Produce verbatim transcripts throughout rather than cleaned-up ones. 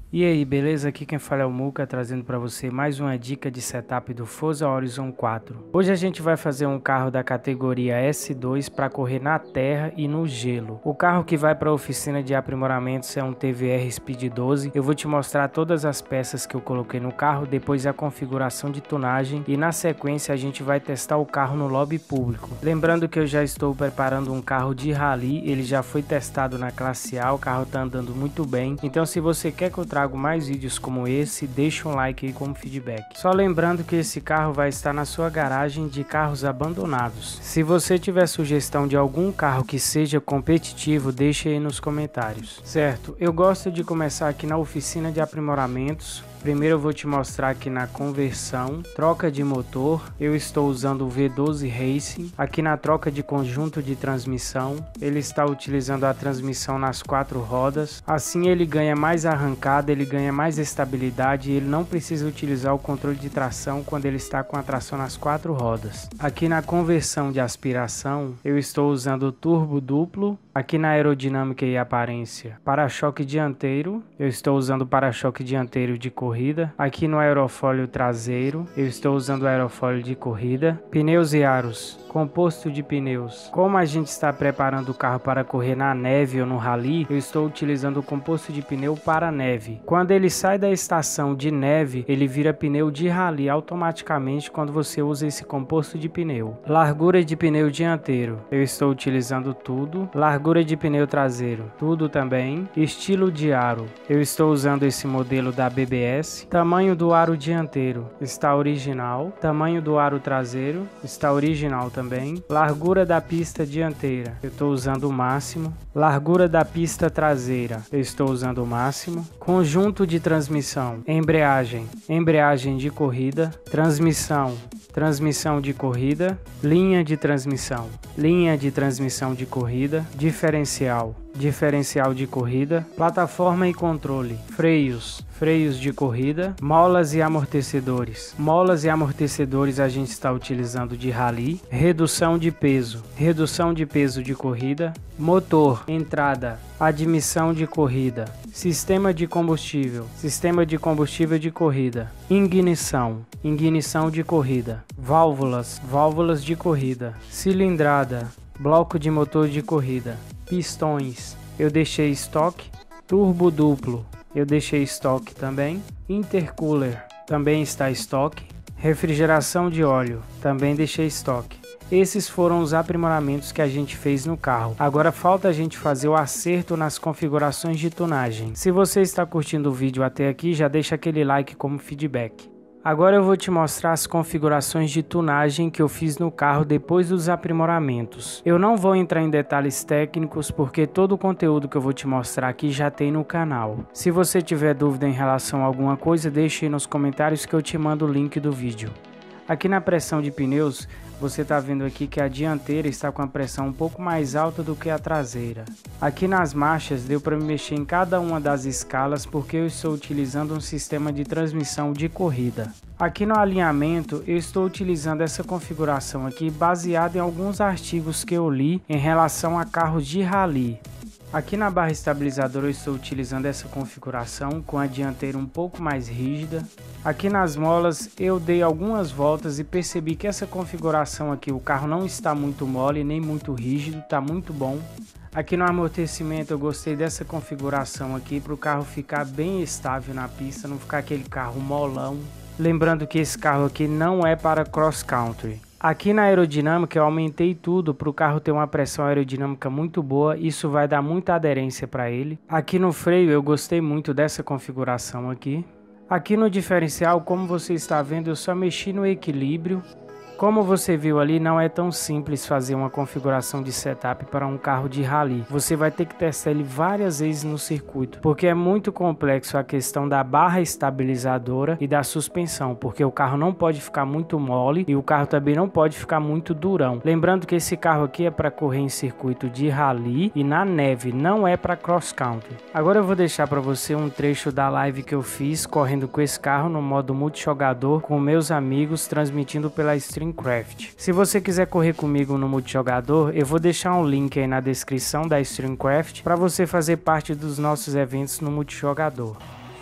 E aí, beleza? Aqui quem fala é o Muca, trazendo para você mais uma dica de setup do Forza Horizon quatro. Hoje a gente vai fazer um carro da categoria S dois para correr na terra e no gelo. O carro que vai para a oficina de aprimoramentos é um T V R Speed doze. Eu vou te mostrar todas as peças que eu coloquei no carro, depois a configuração de tunagem e na sequência a gente vai testar o carro no lobby público. Lembrando que eu já estou preparando um carro de rally, ele já foi testado na classe A, o carro está andando muito bem. Então se você quer que eu trago mais vídeos como esse, deixa um like aí como feedback. Só lembrando que esse carro vai estar na sua garagem de carros abandonados. Se você tiver sugestão de algum carro que seja competitivo, deixe aí nos comentários. Certo, eu gosto de começar aqui na oficina de aprimoramentos. Primeiro eu vou te mostrar aqui na conversão, troca de motor, eu estou usando o V doze Racing. Aqui na troca de conjunto de transmissão, ele está utilizando a transmissão nas quatro rodas. Assim ele ganha mais arrancada, ele ganha mais estabilidade e ele não precisa utilizar o controle de tração quando ele está com a tração nas quatro rodas. Aqui na conversão de aspiração, eu estou usando o turbo duplo. Aqui na aerodinâmica e aparência, para-choque dianteiro, eu estou usando o para-choque dianteiro de corrida. Aqui no aerofólio traseiro, eu estou usando o aerofólio de corrida. Pneus e aros, composto de pneus. Como a gente está preparando o carro para correr na neve ou no rally, eu estou utilizando o composto de pneu para neve. Quando ele sai da estação de neve, ele vira pneu de rally automaticamente quando você usa esse composto de pneu. Largura de pneu dianteiro, eu estou utilizando tudo. Largura de pneu traseiro, tudo também. Estilo de aro, eu estou usando esse modelo da B B S. Tamanho do aro dianteiro está original. Tamanho do aro traseiro está original também. Largura da pista dianteira, eu estou usando o máximo. Largura da pista traseira, eu estou usando o máximo. Conjunto de transmissão, embreagem, embreagem de corrida, transmissão, transmissão de corrida, linha de transmissão, linha de transmissão de corrida, diferencial, diferencial de corrida, plataforma e controle, freios, freios de corrida, molas e amortecedores. Molas e amortecedores a gente está utilizando de rally, redução de peso, redução de peso de corrida, motor, entrada, admissão de corrida, sistema de combustível, sistema de combustível de corrida, ignição, ignição de corrida, válvulas, válvulas de corrida, cilindrada, bloco de motor de corrida, pistões, eu deixei estoque, turbo duplo, eu deixei estoque também, intercooler, também está estoque, refrigeração de óleo, também deixei estoque. Esses foram os aprimoramentos que a gente fez no carro. Agora falta a gente fazer o acerto nas configurações de tunagem. Se você está curtindo o vídeo até aqui, já deixa aquele like como feedback. Agora eu vou te mostrar as configurações de tunagem que eu fiz no carro depois dos aprimoramentos. Eu não vou entrar em detalhes técnicos porque todo o conteúdo que eu vou te mostrar aqui já tem no canal. Se você tiver dúvida em relação a alguma coisa, deixe aí nos comentários que eu te mando o link do vídeo. Aqui na pressão de pneus, você está vendo aqui que a dianteira está com a pressão um pouco mais alta do que a traseira. Aqui nas marchas deu para me mexer em cada uma das escalas porque eu estou utilizando um sistema de transmissão de corrida. Aqui no alinhamento eu estou utilizando essa configuração aqui baseada em alguns artigos que eu li em relação a carros de rally. Aqui na barra estabilizadora eu estou utilizando essa configuração com a dianteira um pouco mais rígida. Aqui nas molas eu dei algumas voltas e percebi que essa configuração aqui, o carro não está muito mole nem muito rígido, está muito bom. Aqui no amortecimento eu gostei dessa configuração aqui para o carro ficar bem estável na pista, não ficar aquele carro molão. Lembrando que esse carro aqui não é para cross country. Aqui na aerodinâmica eu aumentei tudo para o carro ter uma pressão aerodinâmica muito boa, isso vai dar muita aderência para ele. Aqui no freio eu gostei muito dessa configuração aqui. Aqui no diferencial, como você está vendo, eu só mexi no equilíbrio. Como você viu ali, não é tão simples fazer uma configuração de setup para um carro de rally. Você vai ter que testar ele várias vezes no circuito, porque é muito complexo a questão da barra estabilizadora e da suspensão, porque o carro não pode ficar muito mole e o carro também não pode ficar muito durão. Lembrando que esse carro aqui é para correr em circuito de rally e na neve, não é para cross country. Agora eu vou deixar para você um trecho da live que eu fiz correndo com esse carro no modo multijogador com meus amigos, transmitindo pela stream Streamcraft. Se você quiser correr comigo no multijogador, eu vou deixar um link aí na descrição da Streamcraft para você fazer parte dos nossos eventos no multijogador.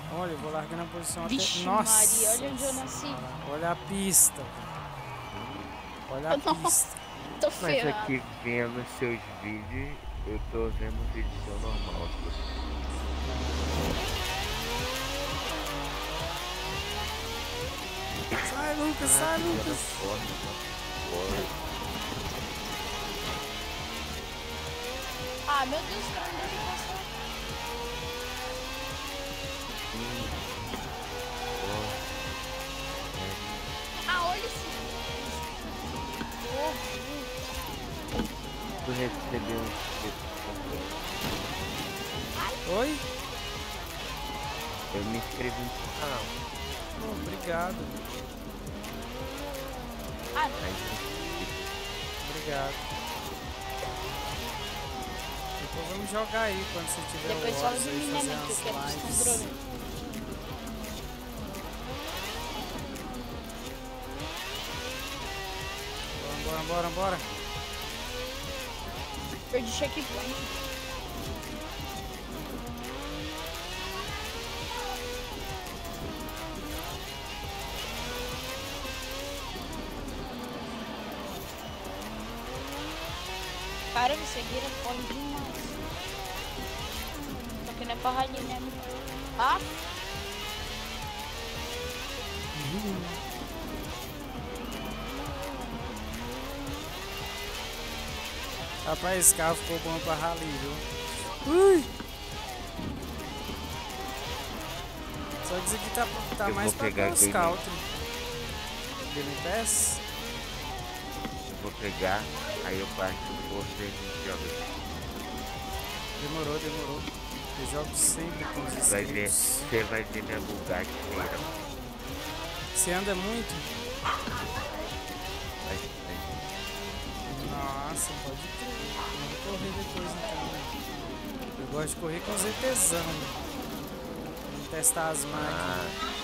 Olha, eu vou largando a posição Vixe, até... Nossa! Maria, olha onde eu nasci. Olha a pista. Olha a Nossa, pista. tô Mas ferrado. aqui vendo seus vídeos, eu tô vendo um vídeo seu normal. Sai, Lucas, sai, Lucas. Ah, meu Deus, cara, não deixa eu passar. Ah, olha esse. Tu recebeu um Oi? Eu me inscrevi no seu canal. Oh, obrigado. Ah, Obrigado. Depois vamos jogar aí quando você tiver depois o fala Horus de aí, mim, fazer né, que eu umas quero esse lives. controle. Bora, bora, bora. Perdi checkpoint. Cara, você vira corre demais. Só que não é pra rally, né? Ah, Rapaz, esse carro ficou bom pra rally, viu? Ui! Só que isso aqui tá, tá Eu mais vou pra pegar cross Game- country. Game Pass? Eu vou pegar, aí eu baixo o Forza e a gente joga. Demorou, demorou. Eu jogo sempre com os Vai ver, inscritos. você vai ver minha Bugatti feira. Você anda muito? Vai ver. Nossa, pode crer. Vamos correr depois então. Eu gosto de correr com ZTzão. Vamos testar as máquinas. Ah.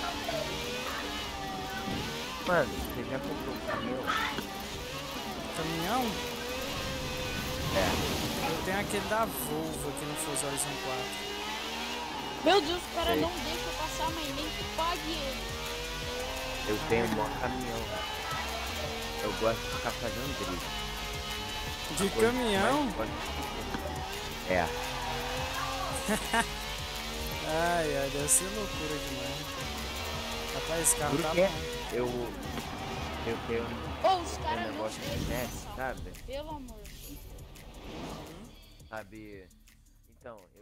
Mano, você já comprou um caminhão? Caminhão? É. Eu tenho aquele da Volvo aqui no Forza Horizon quatro. meu Deus, o cara Sei. não deixa eu passar, mas nem que pague ele. Eu tenho um maior caminhão. Eu gosto de ficar fazendo drift. De Coisa que caminhão? mais gosto de- É. Ai, ai, deve ser loucura demais. Rapaz, esse carro tá Porque bom. eu, eu tenho Ô, os um caras não negócio de deixam net, passar. sabe? Pelo amor. Sabe? Então,